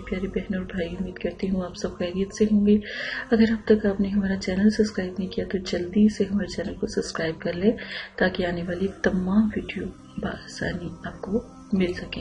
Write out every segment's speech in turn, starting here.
پیارے بہنوں اور بھائی، امید کرتی ہوں آپ سب خیریت سے ہوں گے۔ اگر اب تک آپ نے ہمارا چینل سبسکرائب نہیں کیا تو جلدی سے ہمارے چینل کو سبسکرائب کر لیں تاکہ آنے والی تمام ویڈیو بآسانی آپ کو مل سکیں۔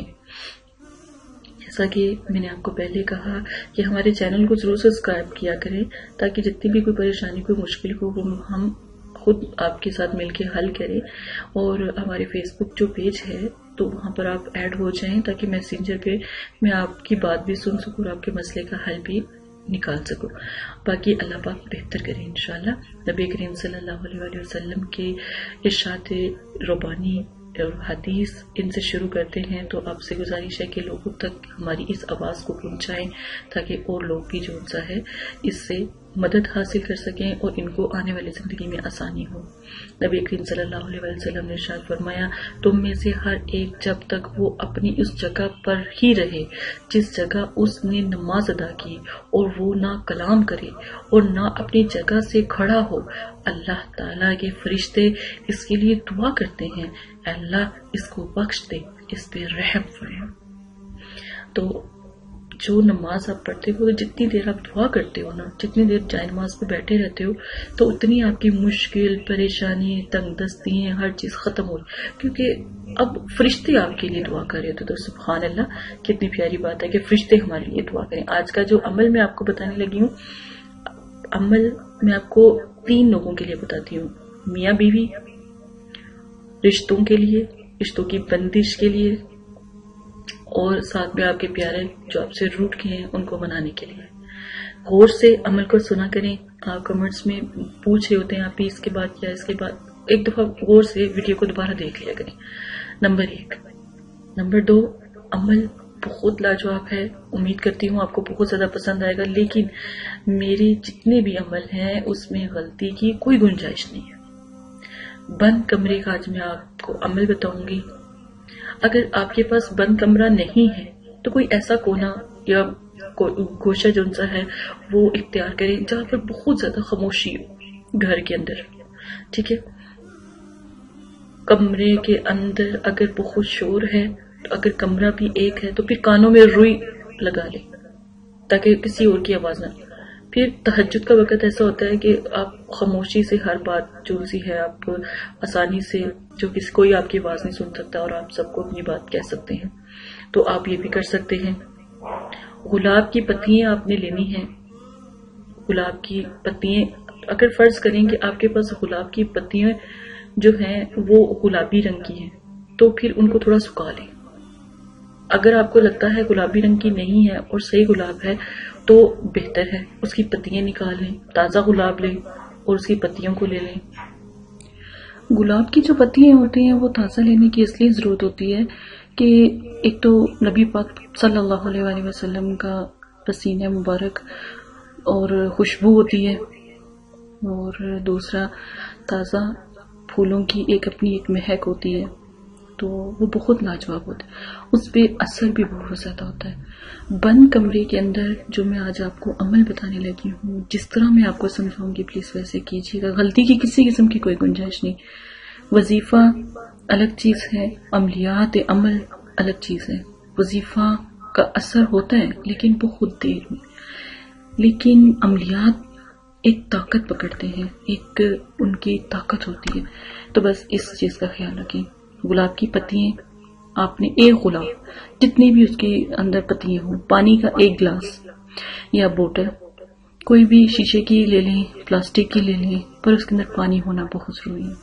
جیسا کہ میں نے آپ کو پہلے کہا کہ ہمارے چینل کو ضرور سبسکرائب کیا کریں تاکہ جتنی بھی کوئی پریشانی، کوئی مشکل ہو وہ ہم خود آپ کے ساتھ مل کے حل کریں، اور ہمارے فیس بک جو پیج ہے تو وہاں پر آپ ایڈ ہو جائیں تاکہ میسنجر پہ میں آپ کی بات بھی سن سکوں اور آپ کے مسئلے کا حل بھی نکال سکوں۔ باقی اللہ پاک بہتر کریں انشاءاللہ۔ نبی کریم صلی اللہ علیہ وآلہ وسلم کے ارشاد ربانی اور حدیث ان سے شروع کرتے ہیں، تو آپ سے گزارش ہے کہ لوگوں تک ہماری اس آواز کو پہنچائیں تاکہ اور لوگ بھی جو ان ہے اس سے مدد حاصل کر سکیں اور ان کو آنے والی زندگی میں آسانی ہو۔ نبی کریم صلی اللہ علیہ وسلم نے ارشاد فرمایا، تم میں سے ہر ایک جب تک وہ اپنی اس جگہ پر ہی رہے جس جگہ اس نے نماز ادا کی، اور وہ نہ کلام کرے اور نہ اپنی جگہ سے کھڑا ہو، اللہ تعالیٰ کے فرشتے اس کے لیے دعا کرتے ہیں، اے اللہ اس کو بخش دے، اس پہ رحم فرما۔ تو جو نماز آپ پڑھتے ہو، جتنی دیر آپ دعا کرتے ہو نا، جتنی دیر جائے نماز پہ بیٹھے رہتے ہو، تو اتنی آپ کی مشکل، پریشانی، تنگ دستی ہیں، ہر چیز ختم ہو رہی، کیونکہ اب فرشتے آپ کے لیے دعا کر رہے ہوتے۔ تو سبحان اللہ، کتنی پیاری بات ہے کہ فرشتے ہمارے لیے دعا کریں۔ آج کا جو عمل میں آپ کو بتانے لگی ہوں، عمل میں آپ کو 3 لوگوں کے لیے بتاتی ہوں، میاں بیوی، رشتوں کے لیے، رشتوں کی بندش کے لیے، اور ساتھ میں آپ کے پیارے جو آپ سے روٹ گئے ہیں ان کو منانے کے لیے۔ غور سے عمل کو سنا کریں۔ آپ کمنٹس میں پوچھ رہے ہوتے ہیں آپ اس کے بعد کیا، اس کے بعد ایک دفعہ غور سے ویڈیو کو دوبارہ دیکھ لیا کریں۔ نمبر 1۔ نمبر 2، عمل بہت لاجواب ہے، امید کرتی ہوں آپ کو بہت زیادہ پسند آئے گا، لیکن میرے جتنے بھی عمل ہیں اس میں غلطی کی کوئی گنجائش نہیں ہے۔ بند کمرے کا آج میں آپ کو عمل بتاؤں گی۔ اگر آپ کے پاس بند کمرہ نہیں ہے تو کوئی ایسا کونا یا گوشہ جو سا ہے وہ اختیار کریں جہاں پر بہت زیادہ خاموشی ہو گھر کے اندر، ٹھیک ہے؟ کمرے کے اندر اگر بہت شور ہے تو اگر کمرہ بھی ایک ہے تو پھر کانوں میں روئی لگا لیں تاکہ کسی اور کی آواز نہ۔ پھر تہجد کا وقت ایسا ہوتا ہے کہ آپ خاموشی سے ہر بات جو سی ہے آپ آسانی سے، جو کسی کوئی آپ کی آواز نہیں سن سکتا اور آپ سب کو اپنی بات کہہ سکتے ہیں، تو آپ یہ بھی کر سکتے ہیں۔ گلاب کی پتیاں آپ نے لینی ہیں۔ گلاب کی پتیاں، اگر فرض کریں کہ آپ کے پاس گلاب کی پتیاں جو ہیں وہ گلابی رنگ کی ہیں تو پھر ان کو تھوڑا سکھا لیں۔ اگر آپ کو لگتا ہے گلابی رنگ کی نہیں ہے اور صحیح گلاب ہے تو بہتر ہے، اس کی پتیاں نکال لیں، تازہ گلاب لیں اور اس کی پتیوں کو لے لیں۔ گلاب کی جو پتیاں ہوتی ہیں وہ تازہ لینے کی اس لیے ضرورت ہوتی ہے کہ ایک تو نبی پاک صلی اللہ علیہ وآلہ وسلم کا پسینہ مبارک اور خوشبو ہوتی ہے، اور دوسرا تازہ پھولوں کی اپنی ایک مہک ہوتی ہے، تو وہ بہت لاجواب ہوتا ہے، اس پہ اثر بھی بہت زیادہ ہوتا ہے۔ بند کمرے کے اندر جو میں آج آپ کو عمل بتانے لگی ہوں، جس طرح میں آپ کو سمجھاؤں گی پلیز ویسے کیجیے گا، غلطی کی کسی قسم کی کوئی گنجائش نہیں۔ وظیفہ الگ چیز ہے، عملیات عمل الگ چیز ہے۔ وظیفہ کا اثر ہوتا ہے لیکن بہت دیر میں، لیکن عملیات ایک طاقت پکڑتے ہیں، ایک ان کی طاقت ہوتی ہے، تو بس اس چیز کا خیال رکھیں۔ گلاب کی پتیاں آپ نے ایک گلاب، جتنی بھی اس کے اندر پتیاں ہوں، پانی کا 1 گلاس یا بوتل، کوئی بھی شیشے کی لے لیں، پلاسٹک کی لے لیں، پر اس کے اندر پانی ہونا بہت ضروری ہے۔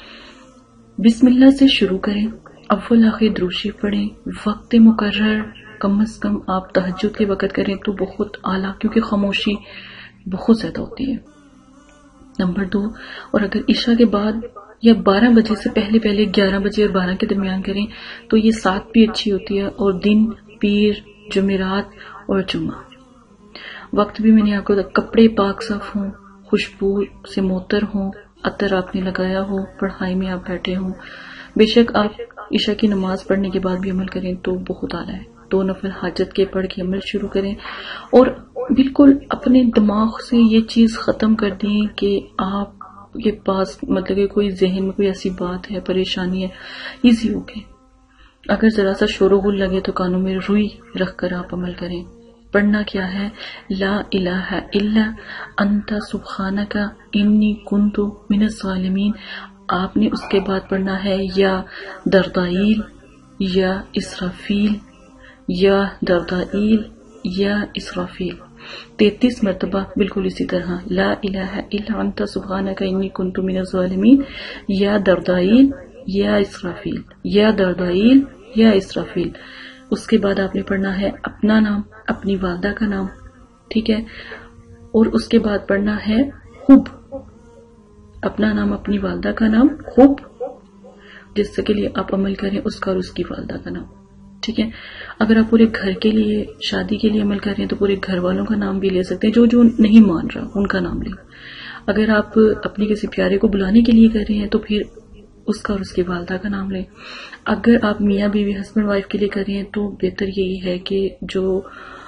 بسم اللہ سے شروع کریں، اول آخر درود شریف پڑھیں، وقت مقرر کم از کم آپ تہجد کے وقت کریں تو بہت اعلیٰ، کیونکہ خاموشی بہت زیادہ ہوتی ہے۔ نمبر 2، اور اگر عشاء کے بعد یا 12 بجے سے پہلے 11 بجے اور 12 کے درمیان کریں تو یہ ساتھ بھی اچھی ہوتی ہے، اور دن پیر، جمعرات اور جمعہ۔ وقت بھی میں نے آپ کو، کپڑے پاک صاف ہوں، خوشبو سے معطر ہوں، عطر آپ نے لگایا ہو، پڑھائی میں آپ بیٹھے ہوں۔ بے شک آپ عشاء کی نماز پڑھنے کے بعد بھی عمل کریں تو بہت اعلیٰ ہے۔ 2 نفل حاجت کے پڑھ کے عمل شروع کریں، اور بالکل اپنے دماغ سے یہ چیز ختم کر دیں کہ آپ کے پاس مطلب کہ کوئی ذہن میں کوئی ایسی بات ہے، پریشانی ہے، ایزی ہو گئے۔ اگر ذرا سا شور و غل لگے تو کانوں میں روئی رکھ کر آپ عمل کریں، پڑھنا کیا ہے؟ لا الہ الا انت سبحانک انی کنت من الظالمین. آپ نے اس کے بعد پڑھنا ہے یا دردائیل یا اسرافیل، یا دردائیل یا اسرافیل 33 مرتبہ، بالکل اسی طرح لا الہ الا انت سبحانک انی کنت من الظالمین، یا دردائیل یا اسرافیل، یا دردائیل یا اسرافیل. اس کے بعد آپ نے پڑھنا ہے اپنا نام، اپنی والدہ کا نام، ٹھیک ہے، اور اس کے بعد پڑھنا ہے خوب، اپنا نام، اپنی والدہ کا نام، خوب جس کے لیے آپ عمل کریں اس کا اور اس کی والدہ کا نام، ٹھیک ہے. اگر آپ پورے گھر کے لیے، شادی کے لیے عمل کر رہے ہیں تو پورے گھر والوں کا نام بھی لے سکتے ہیں، جو نہیں مان رہا ان کا نام لیں. اگر آپ اپنے کسی پیارے کو بلانے کے لیے کر رہے ہیں تو پھر اس کا اور اس کی والدہ کا نام لیں. اگر آپ میاں بیوی ہسبینڈ وائف کے لیے کر رہے ہیں تو بہتر یہی ہے کہ جو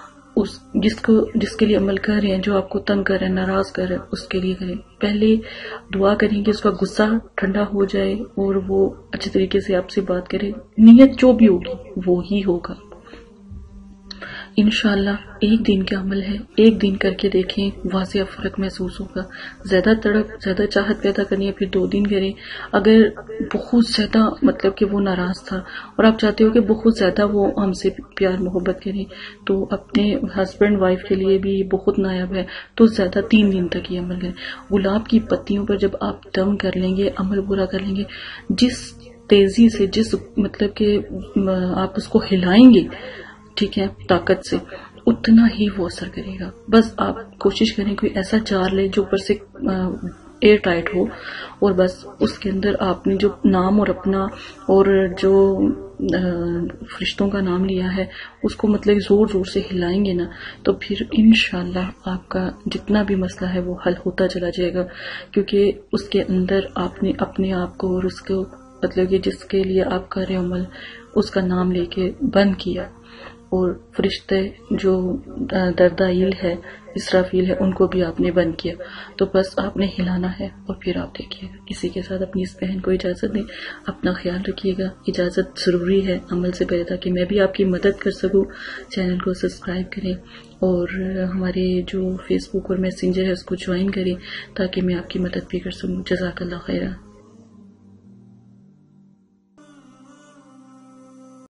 جس کے لیے عمل کر رہے ہیں، جو آپ کو تنگ کر رہے ہیں، ناراض کر رہے ہیں، اس کے لیے کریں. پہلے دعا کریں کہ اس کا غصہ ٹھنڈا ہو جائے اور وہ اچھے طریقے سے آپ سے بات کرے. نیت جو بھی ہوگی وہ ہی ہوگا انشاءاللہ. ایک دن کا عمل ہے، ایک دن کر کے دیکھیں، واضح فرق محسوس ہوگا. زیادہ تڑپ، زیادہ چاہت پیدا کرنی ہے پھر 2 دن کریں. اگر بہت زیادہ مطلب کہ وہ ناراض تھا اور آپ چاہتے ہو کہ بہت زیادہ وہ ہم سے پیار محبت کریں تو اپنے ہسبینڈ وائف کے لیے بھی بہت نایاب ہے تو زیادہ 3 دن تک یہ عمل کریں. گلاب کی پتیوں پر جب آپ دم کر لیں گے، عمل پورا کر لیں گے، جس تیزی سے، جس مطلب کہ آپ اس کو ہلائیں گے، ٹھیک ہے، طاقت سے، اتنا ہی وہ اثر کرے گا. بس آپ کوشش کریں کوئی ایسا جار لیں جو اوپر سے ایئر ٹائٹ ہو، اور بس اس کے اندر آپ نے جو نام اور اپنا اور جو فرشتوں کا نام لیا ہے اس کو مطلب زور زور سے ہلائیں گے نا، تو پھر انشاءاللہ آپ کا جتنا بھی مسئلہ ہے وہ حل ہوتا چلا جائے گا. کیونکہ اس کے اندر آپ نے اپنے آپ کو اور اس کو مطلب کہ جس کے لیے آپ کر رہے عمل اس کا نام لے کے بند کیا، اور فرشتے جو دردائیل ہے، اسرافیل ہے، ان کو بھی آپ نے بند کیا. تو بس آپ نے ہلانا ہے اور پھر آپ دیکھیے گا. اسی کے ساتھ اپنی اس بہن کو اجازت دیں. اپنا خیال رکھیے گا. اجازت ضروری ہے عمل سے پہلے تاکہ میں بھی آپ کی مدد کر سکوں. چینل کو سبسکرائب کریں اور ہمارے جو فیس بک اور میسنجر ہے اس کو جوائن کریں تاکہ میں آپ کی مدد بھی کر سکوں. جزاک اللہ خیرہ.